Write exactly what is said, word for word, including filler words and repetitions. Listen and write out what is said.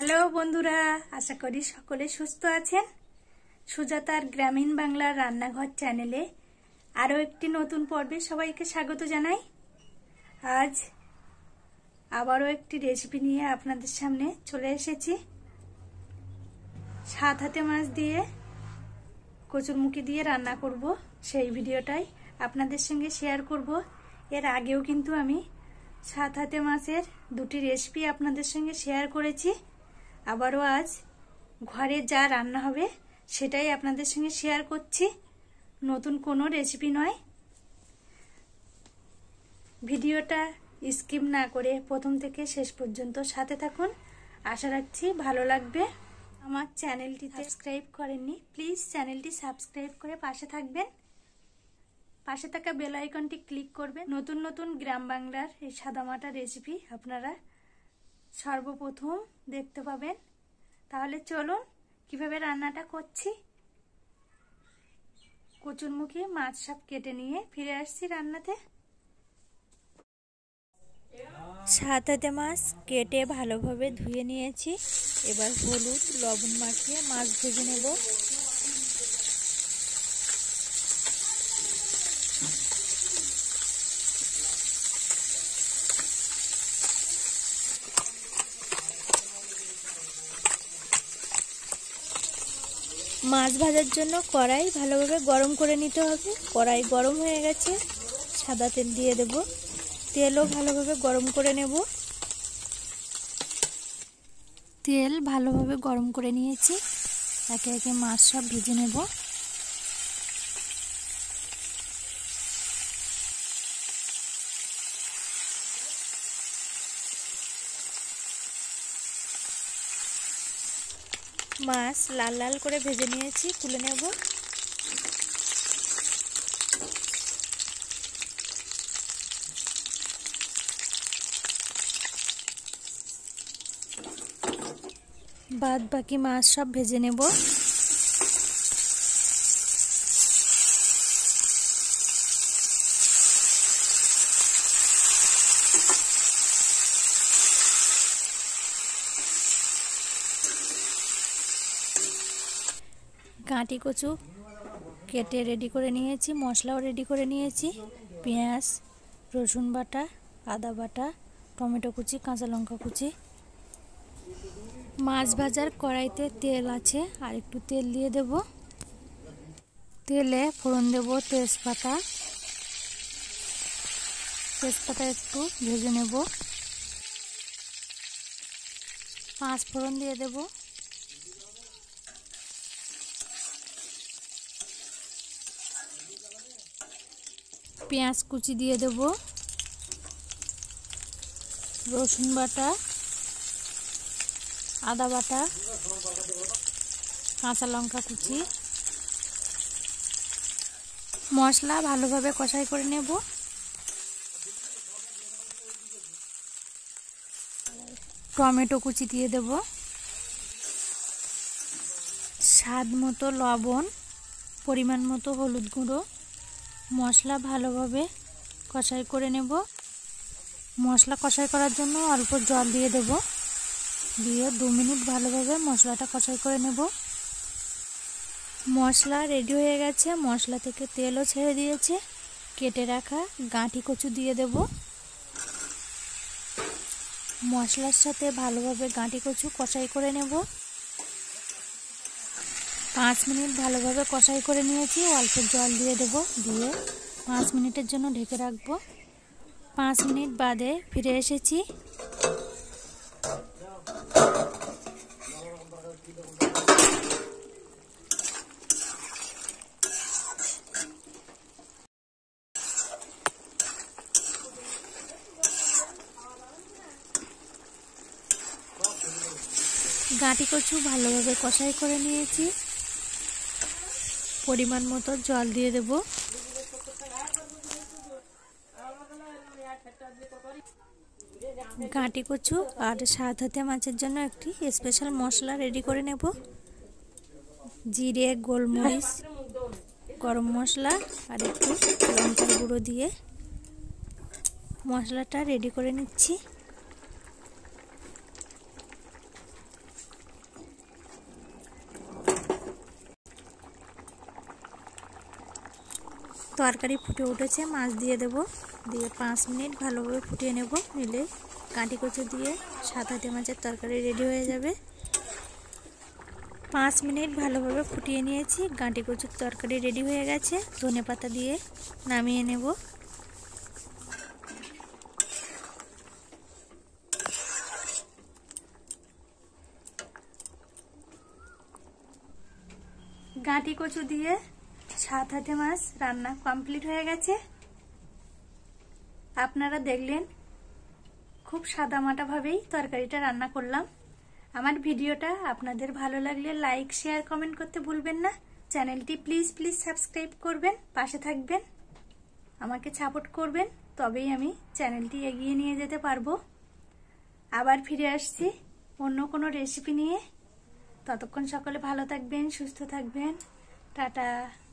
Hello বন্ধুরা, আশা করি সকলে সুস্থ আছেন। সুজাতার গ্রামীণ বাংলার রান্নাঘর চ্যানেলে আরও একটি নতুন পর্বে সবাইকে স্বাগত জানাই। আজ আবারও একটি রেসিপি নিয়ে আপনাদের সামনে চলে এসেছি। সাত হাতে মাছ দিয়ে কচুরমুখী দিয়ে রান্না করব, সেই ভিডিওটাই আপনাদের সঙ্গে শেয়ার করব। এর আগেও কিন্তু আমি সাত হাতে মাছের দুটি রেসিপি আপনাদের সঙ্গে শেয়ার করেছি। আবারও আজ ঘরে যা রান্না হবে সেটাই আপনাদের সঙ্গে শেয়ার করছি, নতুন কোনো রেসিপি নয়। ভিডিওটা স্কিপ না করে প্রথম থেকে শেষ পর্যন্ত সাথে থাকুন, আশা রাখছি ভালো লাগবে। আমার চ্যানেলটি সাবস্ক্রাইব করেননি, প্লিজ চ্যানেলটি সাবস্ক্রাইব করে পাশে থাকবেন। পাশে থাকা বেল আইকনটি ক্লিক করবেন। নতুন নতুন গ্রাম বাংলার এই সাদামাটা রেসিপি আপনারা সর্বপ্রথম দেখতে পাবেন। তাহলে চলুন কিভাবে রান্নাটা করছি। কচুরমুখী মাছ সব কেটে নিয়ে ফিরে আসছি রান্নাতে। সাত হাতে মাছ কেটে ভালোভাবে ধুয়ে নিয়েছি। এবার হলুদ লবণ মাখিয়ে মাছ ভেজে নেব। মাছ ভাজার জন্য কড়াই ভালোভাবে গরম করে নিতে হবে। কড়াই গরম হয়ে গেছে, সাদা তেল দিয়ে দেব। তেলও ভালোভাবে গরম করে নেব। তেল ভালোভাবে গরম করে নিয়েছি, একে একে মাছ সব ভেজে নেব। মাছ লাল লাল করে ভেজে নিয়েছি, তুলে নেব। বাদ বাকি মাছ সব ভেজে নেব। গাঁটি কচু কেটে রেডি করে নিয়েছি, মশলাও রেডি করে নিয়েছি। পেঁয়াজ, রসুন বাটা, আদা বাটা, টমেটো কুচি, কাঁচা লঙ্কা কুচি। মাছ ভাজার কড়াইতে তেল আছে, আর একটু তেল দিয়ে দেব। তেলে ফোড়ন দেব তেজপাতা। তেজপাতা একটু ভেজে নেব। পাঁচ ফোড়ন দিয়ে দেব। পেঁয়াজ কুচি দিয়ে দেব। রসুন বাটা, আদা বাটা, কাঁচা লঙ্কা কুচি। মশলা ভালোভাবে কষাই করে নেব। টমেটো কুচি দিয়ে দেব। স্বাদ মতো লবণ, পরিমাণ মতো হলুদ গুঁড়ো। মশলা ভালোভাবে কষাই করে নেব। মশলা কষাই করার জন্য অল্প জল দিয়ে দেব। দিয়ে দু মিনিট ভালোভাবে মশলাটা কষাই করে নেব। মশলা রেডি হয়ে গেছে, মশলা থেকে তেলও ছেড়ে দিয়েছে। কেটে রাখা গাঁটি কচু দিয়ে দেব। মশলার সাথে ভালোভাবে গাঁটি কচু কষাই করে নেব। পাঁচ মিনিট ভালোভাবে কষাই করে নিয়েছি। অল্প জল দিয়ে দেব। দিয়ে পাঁচ মিনিটের জন্য ঢেকে রাখবো। পাঁচ মিনিট বাদে ফিরে এসেছি। গাঁটি কচু ভালোভাবে কষাই করে নিয়েছি। পরিমাণ মতো জল দিয়ে দেব। গাঁটি কচু আর সাত হাতে মাছের জন্য একটি স্পেশাল মশলা রেডি করে নেব। জিরে, গোলমরিচ, গরম মশলা আর একটু লঙ্কার গুঁড়ো দিয়ে মশলাটা রেডি করে নিচ্ছি। তরকারি ফুটে উঠেছে, মাছ দিয়ে দেব, দিয়ে পাঁচ মিনিট ভালোভাবে ফুটিয়ে নেব, নিলে কাঁটি কচু দিয়ে সাত আটে মাছের তরকারি রেডি হয়ে যাবে। পাঁচ মিনিট ভালোভাবে ফুটিয়ে নিয়েছি, গাঁটি কচুর তরকারি রেডি হয়ে গেছে। ধনেপাতা দিয়ে নামিয়ে নেব। গাঁটি কচু দিয়ে সাত আটে মাছ রান্না কমপ্লিট হয়ে গেছে। আপনারা দেখলেন খুব সাদামাটা ভাবেই তরকারিটা রান্না করলাম। আমার ভিডিওটা আপনাদের ভালো লাগলে লাইক শেয়ার কমেন্ট করতে ভুলবেন না। চ্যানেলটি প্লিজ প্লিজ সাবস্ক্রাইব করবেন, পাশে থাকবেন, আমাকে সাপোর্ট করবেন, তবেই আমি চ্যানেলটি এগিয়ে নিয়ে যেতে পারবো। আবার ফিরে আসছি অন্য কোনো রেসিপি নিয়ে। ততক্ষণ সকলে ভালো থাকবেন, সুস্থ থাকবেন। টাটা।